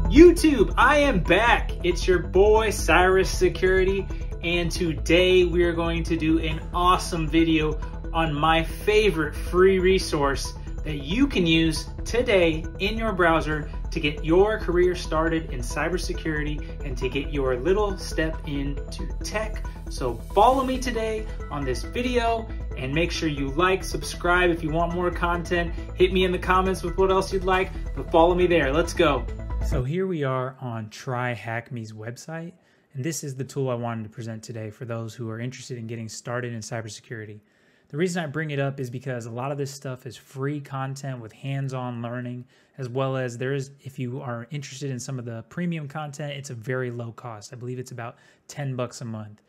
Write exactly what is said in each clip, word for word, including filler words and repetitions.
YouTube, I am back. It's your boy Cyrus Security, and today we are going to do an awesome video on my favorite free resource that you can use today in your browser to get your career started in cybersecurity and to get your little step into tech. So follow me today on this video and make sure you like, subscribe if you want more content. Hit me in the comments with what else you'd like, but follow me there. Let's go. So here we are on TryHackMe's website, and this is the tool I wanted to present today for those who are interested in getting started in cybersecurity. The reason I bring it up is because a lot of this stuff is free content with hands-on learning, as well as there is, if you are interested in some of the premium content, it's a very low cost. I believe it's about ten bucks a month.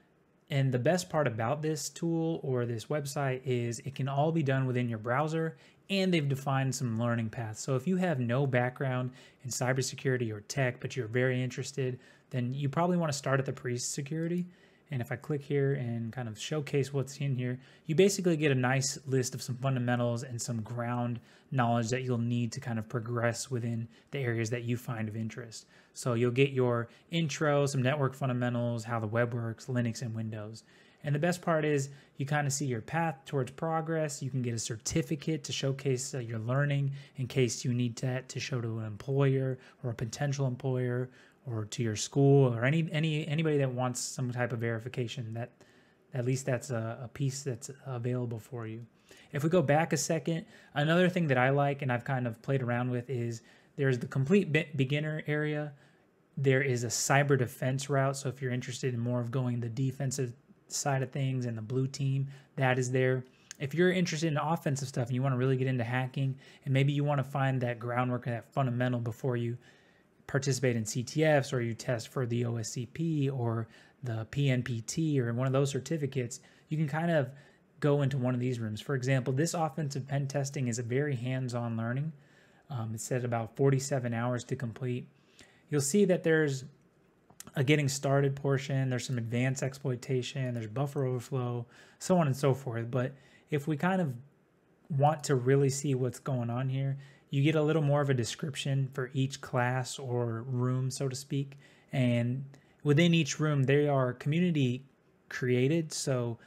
And the best part about this tool or this website is it can all be done within your browser, and they've defined some learning paths. So if you have no background in cybersecurity or tech, but you're very interested, then you probably want to start at the pre-security. And if I click here and kind of showcase what's in here, you basically get a nice list of some fundamentals and some ground knowledge that you'll need to kind of progress within the areas that you find of interest. So you'll get your intro, some network fundamentals, how the web works, Linux and Windows. And the best part is you kind of see your path towards progress. You can get a certificate to showcase uh, your learning in case you need that to show to an employer or a potential employer, or to your school, or any any anybody that wants some type of verification. That at least that's a, a piece that's available for you. If we go back a second, another thing that I like and I've kind of played around with is there's the complete be beginner area. There is a cyber defense route. So if you're interested in more of going the defensive side of things and the blue team, that is there. If you're interested in offensive stuff and you want to really get into hacking, and maybe you want to find that groundwork and that fundamental before you participate in C T Fs, or you test for the O S C P or the P N P T or one of those certificates, you can kind of go into one of these rooms. For example, this offensive pen testing is a very hands-on learning. Um, it's at about forty-seven hours to complete. You'll see that there's a getting started portion, there's some advanced exploitation, there's buffer overflow, so on and so forth. But if we kind of want to really see what's going on here, you get a little more of a description for each class or room, so to speak. And within each room, they are community created. So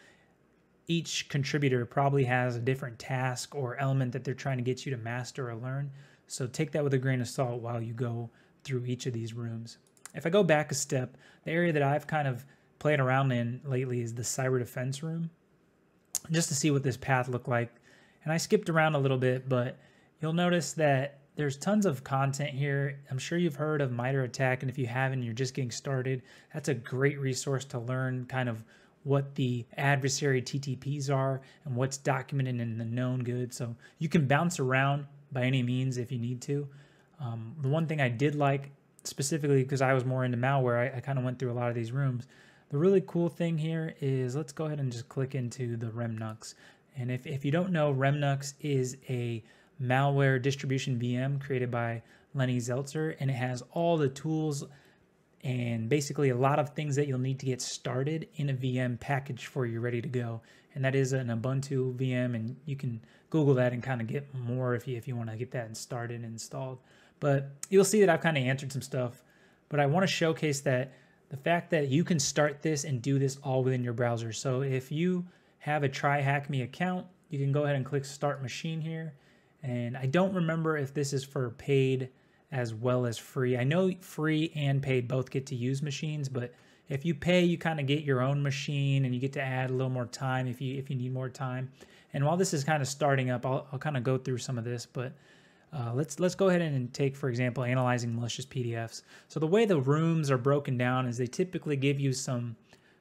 each contributor probably has a different task or element that they're trying to get you to master or learn. So take that with a grain of salt while you go through each of these rooms. If I go back a step, the area that I've kind of played around in lately is the cyber defense room, just to see what this path looked like. And I skipped around a little bit, but you'll notice that there's tons of content here. I'm sure you've heard of MITRE ATT&CK, and if you haven't, you're just getting started. That's a great resource to learn kind of what the adversary T T Ps are and what's documented in the known good. So you can bounce around by any means if you need to. Um, the one thing I did like, specifically because I was more into malware, I, I kind of went through a lot of these rooms. The really cool thing here is, let's go ahead and just click into the REMNUX. And if, if you don't know, REMNUX is a malware distribution V M created by Lenny Zeltser, and it has all the tools and basically a lot of things that you'll need to get started in a V M package for you ready to go. And that is an Ubuntu V M, and you can Google that and kind of get more if you if you want to get that started and installed. But you'll see that I've kind of answered some stuff, but I want to showcase that the fact that you can start this and do this all within your browser. So if you have a TryHackMe account, you can go ahead and click Start Machine here. And I don't remember if this is for paid as well as free. I know free and paid both get to use machines, but if you pay, you kind of get your own machine and you get to add a little more time if you if you need more time. And while this is kind of starting up, I'll, I'll kind of go through some of this, but uh, let's let's go ahead and take, for example, analyzing malicious P D Fs. So the way the rooms are broken down is they typically give you some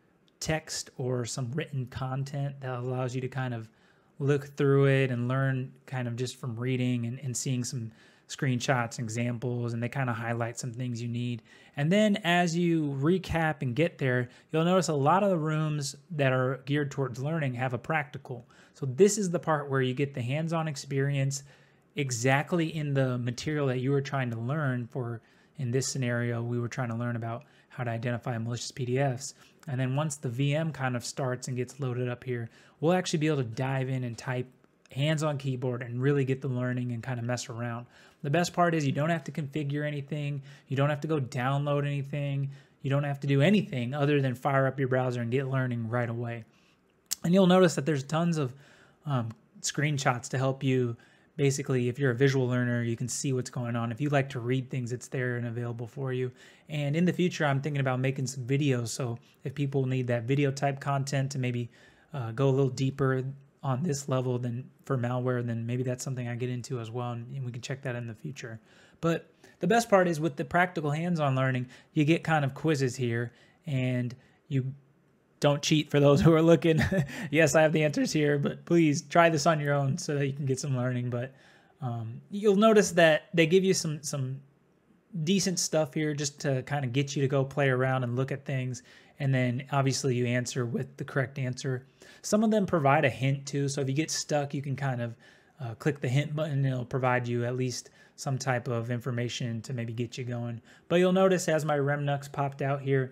text or some written content that allows you to kind of look through it and learn kind of just from reading and, and seeing some screenshots, examples, and they kind of highlight some things you need. And then as you recap and get there, you'll notice a lot of the rooms that are geared towards learning have a practical. So this is the part where you get the hands-on experience exactly in the material that you were trying to learn for. In this scenario, we were trying to learn about how to identify malicious P D Fs. And then once the V M kind of starts and gets loaded up here, we'll actually be able to dive in and type hands-on keyboard and really get the learning and kind of mess around. The best part is you don't have to configure anything. You don't have to go download anything. You don't have to do anything other than fire up your browser and get learning right away. And you'll notice that there's tons of um, screenshots to help you. Basically, if you're a visual learner, you can see what's going on. If you like to read things, it's there and available for you. And in the future, I'm thinking about making some videos. So if people need that video type content to maybe uh, go a little deeper on this level than for malware, then maybe that's something I get into as well, and, and we can check that in the future. But the best part is with the practical hands-on learning, you get kind of quizzes here, and you don't cheat for those who are looking. Yes, I have the answers here, but please try this on your own so that you can get some learning. But um, you'll notice that they give you some some decent stuff here just to kind of get you to go play around and look at things. And then obviously you answer with the correct answer. Some of them provide a hint too. So if you get stuck, you can kind of uh, click the hint button and it'll provide you at least some type of information to maybe get you going. But you'll notice as my Remnux popped out here,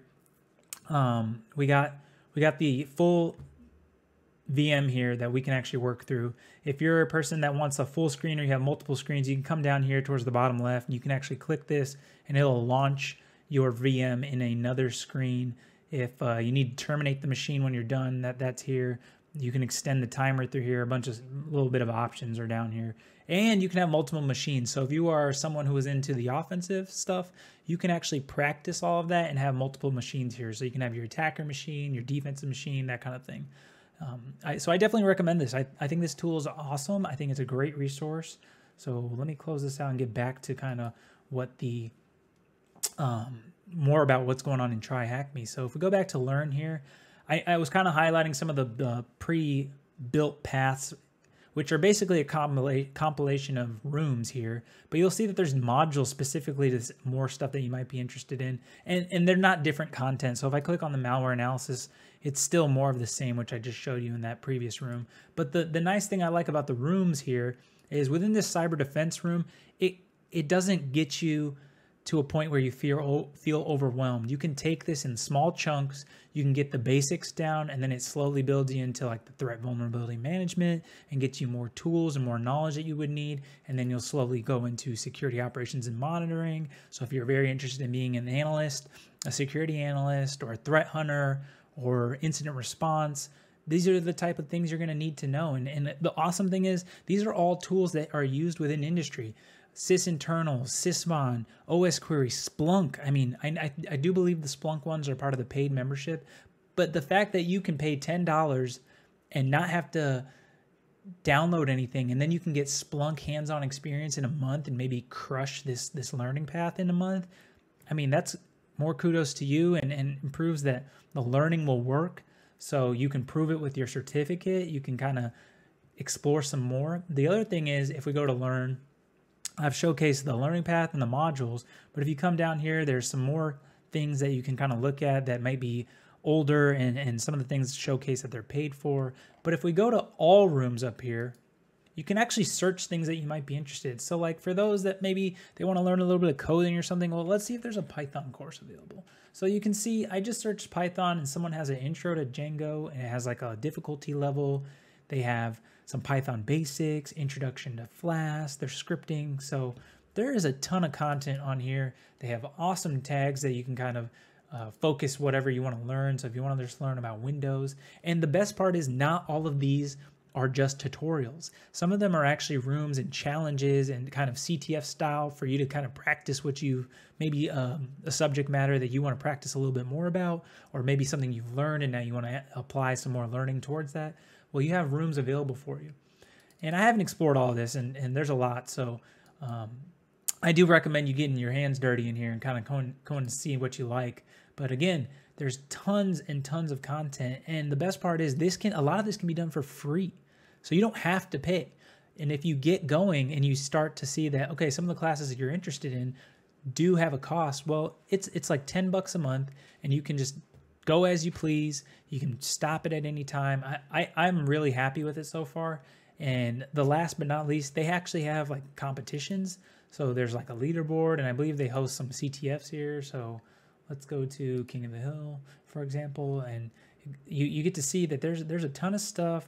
um, we got we got the full V M here that we can actually work through. If you're a person that wants a full screen or you have multiple screens, you can come down here towards the bottom left and you can actually click this and it'll launch your V M in another screen. If uh, you need to terminate the machine when you're done, that that's here. You can extend the timer through here. A bunch of a little bit of options are down here. And you can have multiple machines. So if you are someone who is into the offensive stuff, you can actually practice all of that and have multiple machines here. So you can have your attacker machine, your defensive machine, that kind of thing. Um, I, so I definitely recommend this. I, I think this tool is awesome. I think it's a great resource. So let me close this out and get back to kind of what the um, more about what's going on in TryHackMe. So if we go back to learn here, I, I was kind of highlighting some of the uh, pre-built paths, which are basically a compila compilation of rooms here. But you'll see that there's modules specifically to more stuff that you might be interested in. And, and they're not different content. So if I click on the malware analysis, it's still more of the same, which I just showed you in that previous room. But the, the nice thing I like about the rooms here is within this cyber defense room, it, it doesn't get you to a point where you feel feel overwhelmed. You can take this in small chunks. You can get the basics down, and then it slowly builds you into like the threat vulnerability management and gets you more tools and more knowledge that you would need. And then you'll slowly go into security operations and monitoring. So if you're very interested in being an analyst, a security analyst, or a threat hunter, or incident response, these are the type of things you're going to need to know. And, and the awesome thing is these are all tools that are used within industry. Sysinternal, Sysmon, O S Query, Splunk. I mean, I, I, I do believe the Splunk ones are part of the paid membership, but the fact that you can pay ten dollars and not have to download anything, and then you can get Splunk hands-on experience in a month and maybe crush this, this learning path in a month, I mean, that's more kudos to you, and, and proves that the learning will work. So you can prove it with your certificate. You can kind of explore some more. The other thing is, if we go to learn, I've showcased the learning path and the modules, but if you come down here, there's some more things that you can kind of look at that might be older, and, and some of the things showcase that they're paid for. But if we go to all rooms up here, you can actually search things that you might be interested in. So like for those that maybe they want to learn a little bit of coding or something, well, let's see if there's a Python course available. So you can see I just searched Python and someone has an intro to Django and it has like a difficulty level. They have some Python basics, introduction to Flask, their scripting. So there is a ton of content on here. They have awesome tags that you can kind of uh, focus whatever you want to learn. So if you want to just learn about Windows. And the best part is not all of these are just tutorials. Some of them are actually rooms and challenges and kind of C T F style for you to kind of practice what you, maybe um, a subject matter that you want to practice a little bit more about, or maybe something you've learned and now you want to apply some more learning towards that. Well, you have rooms available for you. And I haven't explored all of this, and, and there's a lot. So um, I do recommend you getting your hands dirty in here and kind of going, going to see what you like. But again, there's tons and tons of content. And the best part is this can, a lot of this can be done for free. So you don't have to pay. And if you get going and you start to see that, okay, some of the classes that you're interested in do have a cost, well, it's it's like ten bucks a month, and you can just go as you please. You can stop it at any time. I, I, I'm really happy with it so far. And the last but not least, they actually have like competitions. So there's like a leaderboard, and I believe they host some C T Fs here. So let's go to King of the Hill, for example, and you, you get to see that there's there's a ton of stuff. There's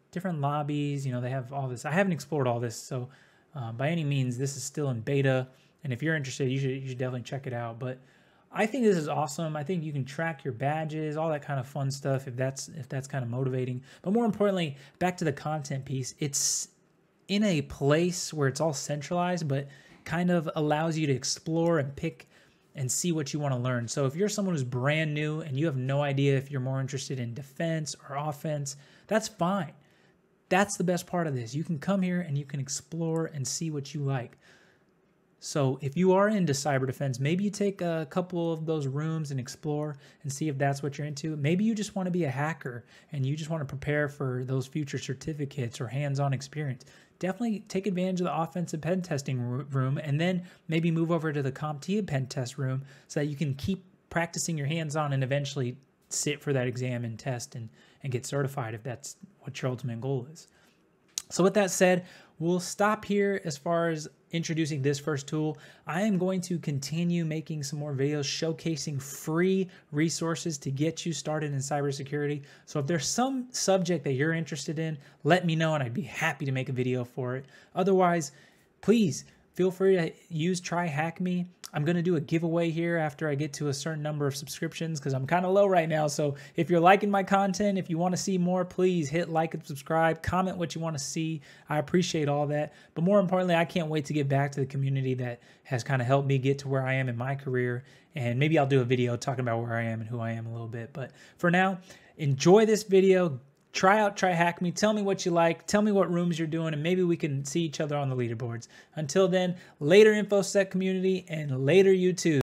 different lobbies. You know, they have all this. I haven't explored all this, so uh, by any means, this is still in beta. And if you're interested, you should you should definitely check it out. But I think this is awesome. I think you can track your badges, all that kind of fun stuff, if that's if that's kind of motivating. But more importantly, back to the content piece, it's in a place where it's all centralized, but kind of allows you to explore and pick and see what you want to learn. So if you're someone who's brand new and you have no idea if you're more interested in defense or offense, that's fine. That's the best part of this. You can come here and you can explore and see what you like. So if you are into cyber defense, maybe you take a couple of those rooms and explore and see if that's what you're into. Maybe you just want to be a hacker and you just want to prepare for those future certificates or hands-on experience. Definitely take advantage of the offensive pen testing room and then maybe move over to the CompTIA pen test room so that you can keep practicing your hands-on and eventually sit for that exam and test and, and get certified if that's what your ultimate goal is. So with that said, we'll stop here as far as introducing this first tool. I am going to continue making some more videos showcasing free resources to get you started in cybersecurity. So if there's some subject that you're interested in, let me know and I'd be happy to make a video for it. Otherwise, please feel free to use TryHackMe. I'm going to do a giveaway here after I get to a certain number of subscriptions because I'm kind of low right now. So if you're liking my content, if you want to see more, please hit like and subscribe, comment what you want to see. I appreciate all that. But more importantly, I can't wait to get back to the community that has kind of helped me get to where I am in my career. And maybe I'll do a video talking about where I am and who I am a little bit. But for now, enjoy this video. Try out TryHackMe. Tell me what you like. Tell me what rooms you're doing, and maybe we can see each other on the leaderboards. Until then, later InfoSec community and later YouTube.